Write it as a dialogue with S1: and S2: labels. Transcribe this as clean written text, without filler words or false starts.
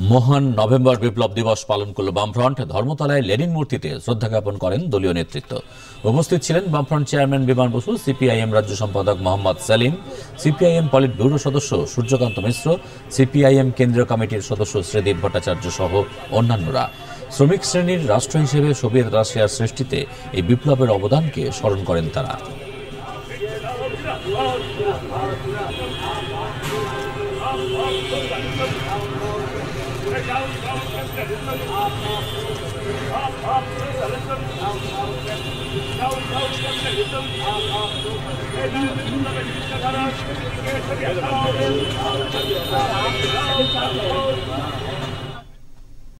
S1: মহান নভেম্বর বিপ্লব দিবস পালন করল বামফ্রন্ট। ধর্মতলায় লেনিন মূর্তিতে শ্রদ্ধা জ্ঞাপন করেন দলীয় নেতৃত্ব। উপস্থিত ছিলেন বামফ্রন্ট চেয়ারম্যান বিমান বসু, সিপিআইএম রাজ্য সম্পাদক Mohammad Salim, CPIM politburo সদস্য সূর্যকান্ত মিশ্র, সিপিআইএম কেন্দ্রীয় কমিটির সদস্য শ্রীদীপ ভট্টাচার্য সহ অন্যান্যরা। শ্রমিক শ্রেণীর রাষ্ট্র হিসেবে সোভিয়েত রাশিয়ার সৃষ্টিতে এই বিপ্লবের অবদানকে স্মরণ করেন তারা।